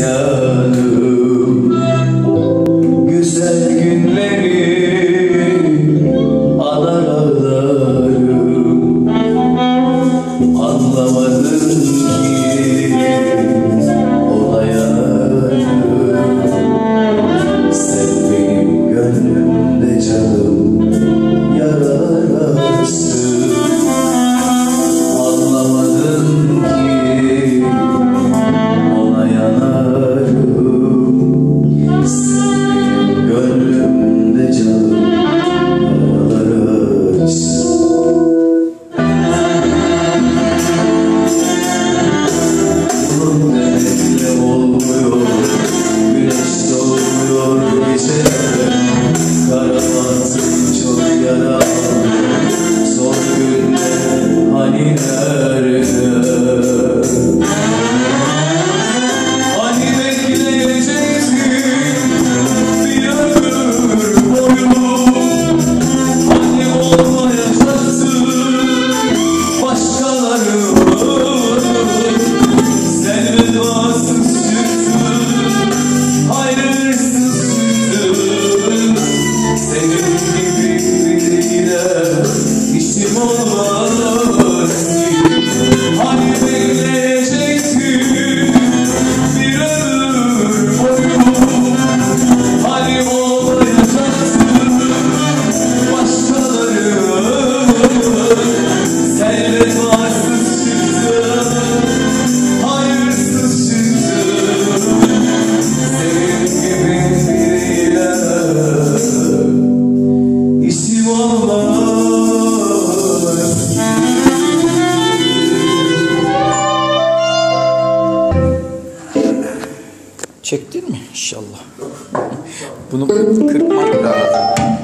isyanım. Güzel günleri anar ağlarım. Anlamadım ki ona yanarım. Sen benim gönlümde canım, yaralarsın. Anlamadım ki ona yanarım. Sen benim gönlümde canım, yaralarsın. Bunun demekle olmuyor, güneş doğmuyor gece. Karabahtım çok yaralı, son günde hani nerede? Hani bekleyecektim bir ömür boyu, hani olmayacaktı başkalarının. Sen vefasız çıktın, hayırsız çıktın. Senin gibi biriyle işim olmaz ki. Hani bekleyecektim bir ömür boyu, hani olmayacaktı başkalarının. Sen vefasız çıktın, hayırsız çıktın. Senin gibi biriyle işim olmaz. Çektin mi? İnşallah. Bunu kırpmak lazım.